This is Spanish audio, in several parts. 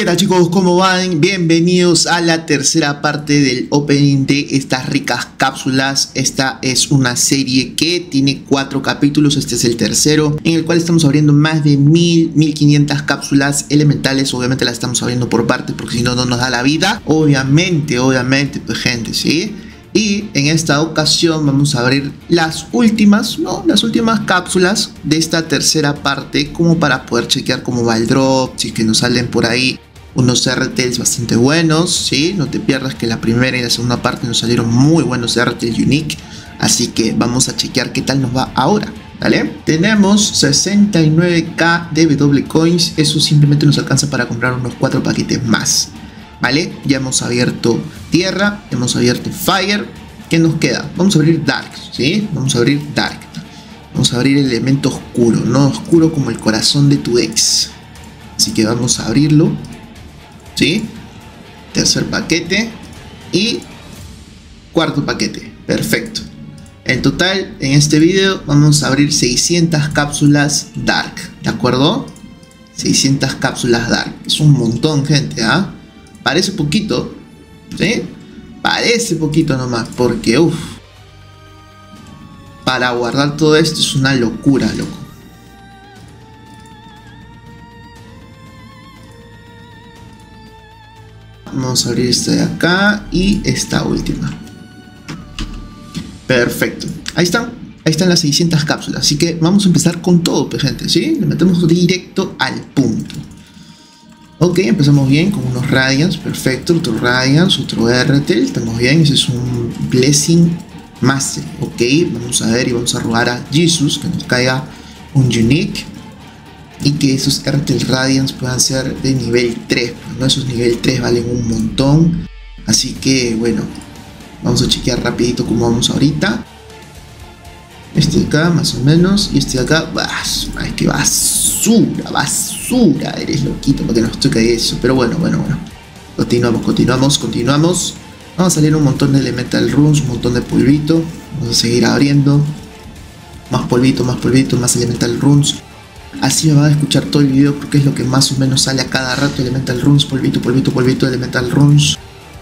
¿Qué tal, chicos? ¿Cómo van? Bienvenidos a la tercera parte del opening de estas ricas cápsulas. Esta es una serie que tiene 4 capítulos, este es el tercero, en el cual estamos abriendo más de 1500 cápsulas elementales. Obviamente las estamos abriendo por partes porque si no, no nos da la vida. Obviamente, pues gente, ¿sí? Y en esta ocasión vamos a abrir las últimas cápsulas de esta tercera parte, como para poder chequear cómo va el drop, si es que nos salen por ahí unos RTLs bastante buenos, ¿sí? No te pierdas que la primera y la segunda parte nos salieron muy buenos RTL Unique, así que vamos a chequear qué tal nos va ahora, ¿vale? Tenemos 69k de W Coins, eso simplemente nos alcanza para comprar unos 4 paquetes más, ¿vale? Ya hemos abierto Tierra, hemos abierto Fire. ¿Qué nos queda? Vamos a abrir Dark, ¿sí? Vamos a abrir Dark. Vamos a abrir elemento oscuro, no oscuro como el corazón de tu ex. Así que vamos a abrirlo, ¿sí? Tercer paquete y cuarto paquete. Perfecto. En total, en este video vamos a abrir 600 cápsulas Dark, ¿de acuerdo? 600 cápsulas Dark. Es un montón, gente, ¿ah? Parece poquito, ¿sí? Parece poquito nomás, porque para guardar todo esto es una locura, loco. Vamos a abrir esta de acá y esta última. Perfecto. Ahí están las 600 cápsulas. Así que vamos a empezar con todo, pues, gente, ¿sí? Le metemos directo al punto. Ok, empezamos bien con unos Radiance, perfecto, otro Radiance, otro RTL, estamos bien, ese es un Blessing Master, ok, vamos a ver y vamos a robar a Jesus que nos caiga un Unique y que esos RTL Radiance puedan ser de nivel 3, pues, ¿no? Esos nivel 3 valen un montón, así que bueno, vamos a chequear rapidito cómo vamos ahorita. Este de acá más o menos y este de acá, ay, qué basura, eres loquito porque nos toca eso, pero bueno, continuamos. Vamos a salir un montón de elemental runes, un montón de polvito, vamos a seguir abriendo, más polvito, más elemental runes, así me van a escuchar todo el video porque es lo que más o menos sale a cada rato. Elemental runes, polvito, elemental runes,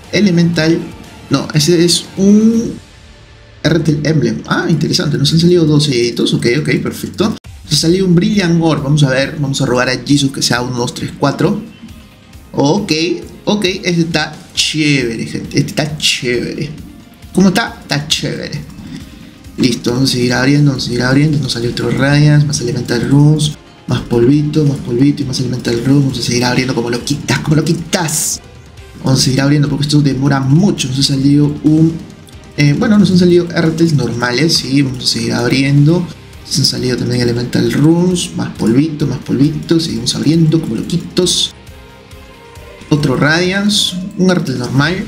no, ese es un RTL Emblem. Ah, interesante, nos han salido 2 seguiditos. Ok, perfecto. Nos ha salido un Brilliant Orb. Vamos a ver, vamos a robar a Jesus que sea 1, 2, 3, 4. Ok, este está chévere, gente. Este está chévere. ¿Cómo está? Está chévere. Listo, vamos a seguir abriendo. Nos salió otro Radiance, más Elemental Runes, más polvito y más Elemental Runes. Vamos a seguir abriendo como lo quitas. Vamos a seguir abriendo porque esto demora mucho. Nos ha salido un nos han salido RTLs normales, sí, vamos a seguir abriendo. Nos han salido también Elemental Runes, más polvito, seguimos abriendo como loquitos. Otro Radiance, un RTL normal.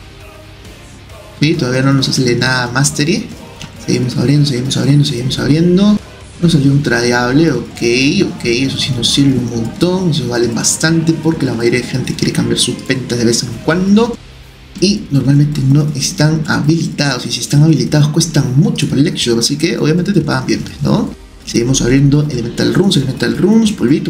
Sí, todavía no nos sale nada Mastery. Seguimos abriendo. Nos salió un tradeable, ok, eso sí nos sirve un montón, eso vale bastante porque la mayoría de gente quiere cambiar sus ventas de vez en cuando. Y normalmente no están habilitados, y si están habilitados cuestan mucho para el Lecture, así que obviamente te pagan bien, ¿no? Seguimos abriendo Elemental Runes, polvito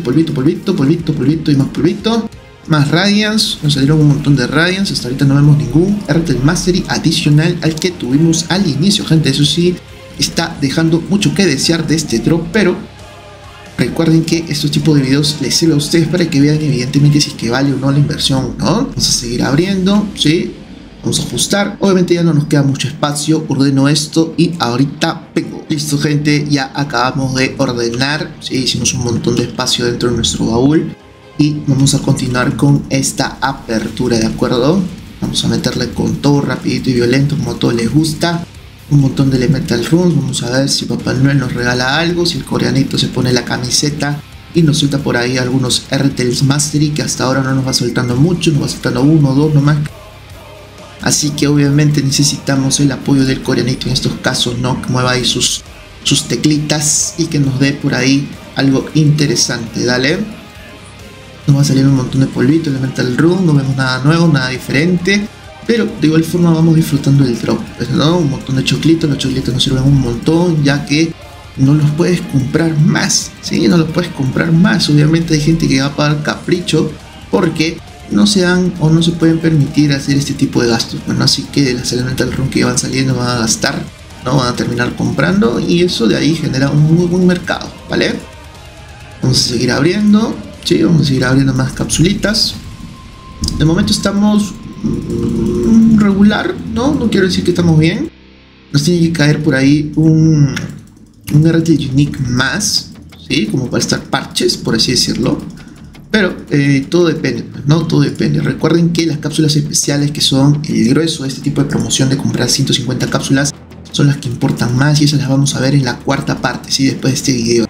y más polvito, más Radiance. Nos salieron un montón de Radiance, hasta ahorita no vemos ningún RTL Mastery adicional al que tuvimos al inicio, gente. Eso sí está dejando mucho que desear de este drop, pero recuerden que estos tipos de videos les sirven a ustedes para que vean evidentemente si es que vale o no la inversión, ¿no? Vamos a seguir abriendo, ¿sí? Vamos a ajustar. Obviamente ya no nos queda mucho espacio. Ordeno esto y ahorita vengo. Listo, gente, ya acabamos de ordenar, ¿sí? Hicimos un montón de espacio dentro de nuestro baúl y vamos a continuar con esta apertura, ¿de acuerdo? Vamos a meterle con todo rapidito y violento como a todos les gusta. Un montón de Elemental Runes. Vamos a ver si Papá Noel nos regala algo, si el coreanito se pone la camiseta y nos suelta por ahí algunos RTLs Mastery, que hasta ahora no nos va soltando mucho, nos va soltando 1 o 2 nomás. Así que obviamente necesitamos el apoyo del coreanito en estos casos, ¿no? Que mueva ahí sus teclitas y que nos dé por ahí algo interesante, dale. Nos va a salir un montón de polvito, Elemental Rune, no vemos nada nuevo, nada diferente. Pero de igual forma vamos disfrutando del drop, ¿no? Un montón de choclitos, los choclitos nos sirven un montón, ya que no los puedes comprar más, ¿sí? No los puedes comprar más. Obviamente hay gente que va a pagar capricho porque no se dan o no se pueden permitir hacer este tipo de gastos. Bueno, así que las Elemental Rune que van saliendo van a gastar, ¿no? Van a terminar comprando y eso de ahí genera un muy buen mercado, ¿vale? Vamos a seguir abriendo, sí, vamos a seguir abriendo más capsulitas. De momento estamos regular, ¿no? No quiero decir que estamos bien. Nos tiene que caer por ahí un RTL Unique más, ¿sí? Como para estar parches, por así decirlo. Pero todo depende, ¿no? Todo depende. Recuerden que las cápsulas especiales, que son el grueso de este tipo de promoción de comprar 150 cápsulas, son las que importan más y esas las vamos a ver en la cuarta parte, ¿sí? Después de este video.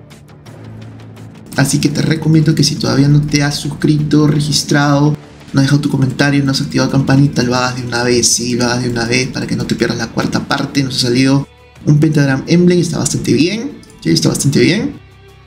Así que te recomiendo que si todavía no te has suscrito, registrado, no has dejado tu comentario, no has activado campanita, lo hagas de una vez, ¿sí? Lo hagas de una vez para que no te pierdas la cuarta parte. Nos ha salido un Pentagram Emblem, está bastante bien, ¿sí? Está bastante bien.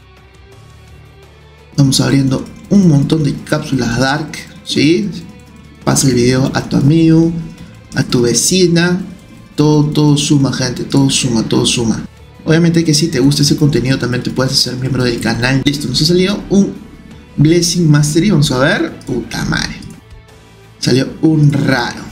Vamos abriendo un montón de cápsulas Dark, ¿sí? Pasa el video a tu amigo, a tu vecina. Todo suma, gente, todo suma. Obviamente que si te gusta ese contenido también te puedes hacer miembro del canal. Listo, nos ha salido un Blessing Mastery, vamos a ver. Puta madre. Salió un raro.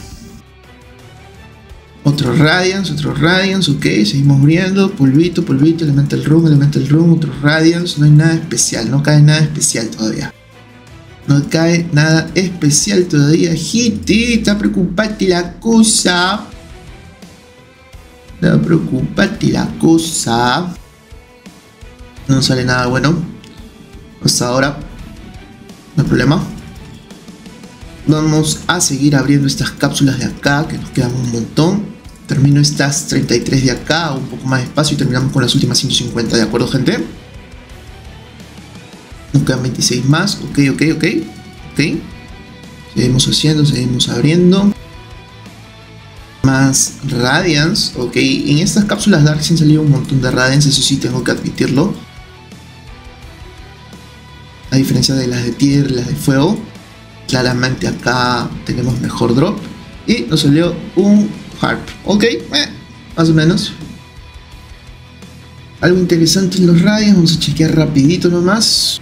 Otro Radiance, ok, seguimos abriendo. Polvito, Elemental Rune, otro Radiance. No hay nada especial, no cae nada especial todavía. No cae nada especial todavía. Hitita, preocupate la cosa. No preocupate la cosa. No sale nada bueno hasta ahora. No hay problema. Vamos a seguir abriendo estas cápsulas de acá, que nos quedan un montón. Termino estas 33 de acá, un poco más despacio, y terminamos con las últimas 150, ¿de acuerdo, gente? Nos quedan 26 más, ok. Seguimos haciendo, seguimos abriendo. Más Radiance, ok. En estas cápsulas Dark se han salido un montón de Radiance, eso sí tengo que admitirlo. A diferencia de las de tierra, las de fuego, claramente acá tenemos mejor drop. Y nos salió un Harp, ok, más o menos. Algo interesante en los Radiance, vamos a chequear rapidito nomás.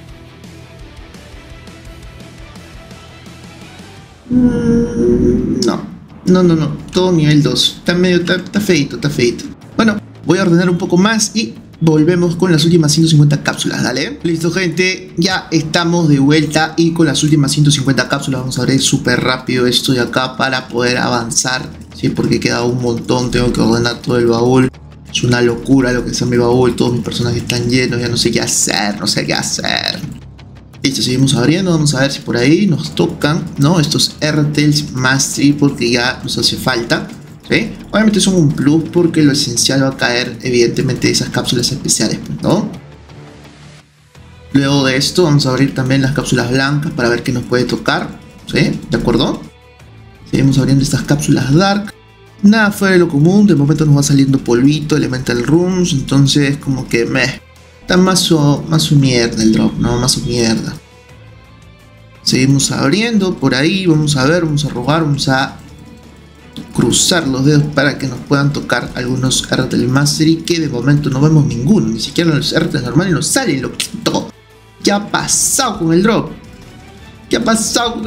No, todo nivel 2. Está feito. Bueno, voy a ordenar un poco más y volvemos con las últimas 150 cápsulas, dale. Listo, gente, ya estamos de vuelta y con las últimas 150 cápsulas vamos a abrir súper rápido esto de acá para poder avanzar, ¿sí? Porque queda un montón, tengo que ordenar todo el baúl. Es una locura lo que está en mi baúl, todos mis personajes están llenos, ya no sé qué hacer, Listo, seguimos abriendo, vamos a ver si por ahí nos tocan, ¿no? Estos RTLs Mastery, porque ya nos hace falta, ¿sí? Obviamente son un plus porque lo esencial va a caer evidentemente de esas cápsulas especiales, ¿no? Luego de esto vamos a abrir también las cápsulas blancas para ver qué nos puede tocar, ¿sí? ¿De acuerdo? Seguimos abriendo estas cápsulas Dark. Nada fuera de lo común, de momento nos va saliendo polvito, Elemental Runes, entonces como que está más su mierda el drop, ¿no? Más su mierda. Seguimos abriendo por ahí, vamos a ver, vamos a robar, vamos a cruzar los dedos para que nos puedan tocar algunos RTL Mastery, que de momento no vemos ninguno, ni siquiera los RTL normales nos salen, loquito. ¿Qué ha pasado con el drop? ¿Qué ha pasado?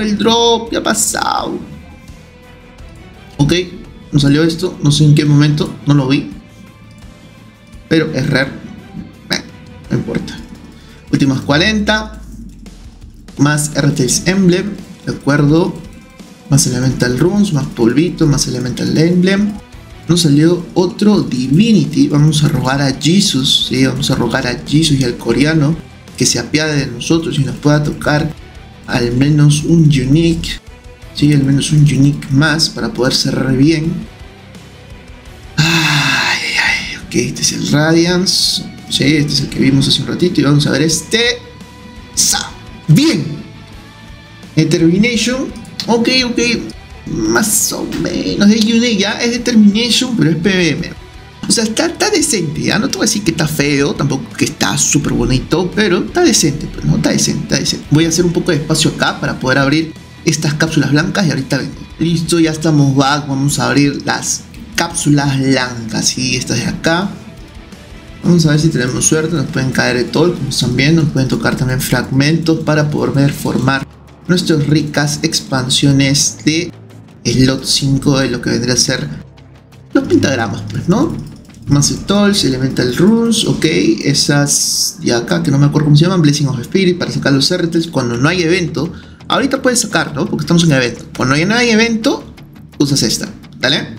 Ok, nos salió esto, no sé en qué momento, no lo vi, pero es rare, no importa. Últimas 40, más RTLs Emblem, de acuerdo, más Elemental Runes, más polvito, más Elemental Emblem. Nos salió otro Divinity, vamos a rogar a Jesus, ¿sí? Vamos a rogar a Jesus y al coreano que se apiade de nosotros y nos pueda tocar al menos un Unique, ¿sí? Al menos un Unique más para poder cerrar bien. Ok, este es el Radiance, sí, este es el que vimos hace un ratito y vamos a ver este. Bien, Determination, ok, más o menos de Unique, ya es Determination, pero es PVM. O sea, está decente, ya no te voy a decir que está feo, tampoco que está súper bonito, pero está decente, pues, ¿no? Está decente. Voy a hacer un poco de espacio acá para poder abrir estas cápsulas blancas y ahorita vengo. Listo, ya estamos back, vamos a abrir las cápsulas blancas, ¿sí? Estas de acá. Vamos a ver si tenemos suerte, nos pueden caer de todo, como están viendo, nos pueden tocar también fragmentos para poder formar nuestras ricas expansiones de slot 5 de lo que vendría a ser los pentagramas, pues, ¿no? Massive Tools, Elemental Runes, ok, esas de acá que no me acuerdo cómo se llaman, Blessing of Spirit para sacar los RTs cuando no hay evento. Ahorita puedes sacar, ¿no? Porque estamos en evento. Cuando no hay evento, usas esta, ¿vale?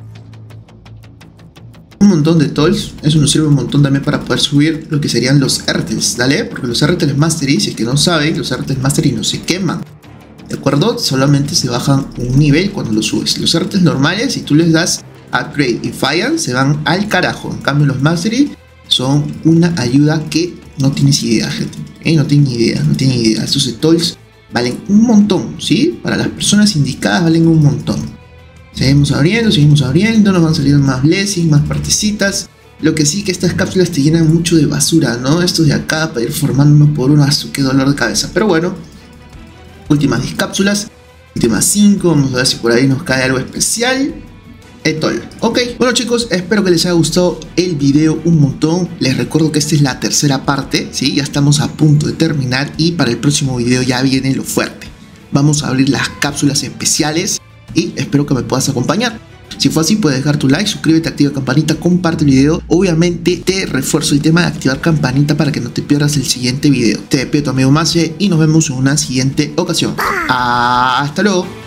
Un montón de tools, eso nos sirve un montón también para poder subir lo que serían los RTs, ¿vale? Porque los RTs Mastery, si es que no saben, los RTs Mastery no se queman, ¿de acuerdo? Solamente se bajan un nivel cuando los subes. Los RTs normales, si tú les das Upgrade y fallan, se van al carajo. En cambio los Mastery son una ayuda que no tienes idea, gente. No tienen idea, no tienen idea. Estos tools valen un montón, ¿sí? Para las personas indicadas valen un montón. Seguimos abriendo, nos van saliendo más blessings, más partecitas. Lo que sí que estas cápsulas te llenan mucho de basura, ¿no? Estos de acá para ir formando uno por uno, qué dolor de cabeza. Pero bueno, últimas 10 cápsulas, últimas 5, vamos a ver si por ahí nos cae algo especial. Etol. Ok, bueno chicos, espero que les haya gustado el video un montón. Les recuerdo que esta es la tercera parte, ¿sí? Ya estamos a punto de terminar y para el próximo video ya viene lo fuerte. Vamos a abrir las cápsulas especiales y espero que me puedas acompañar. Si fue así, puedes dejar tu like, suscríbete, activa campanita, comparte el video. Obviamente te refuerzo el tema de activar campanita para que no te pierdas el siguiente video. Te despido tu amigo Mase y nos vemos en una siguiente ocasión. Hasta luego.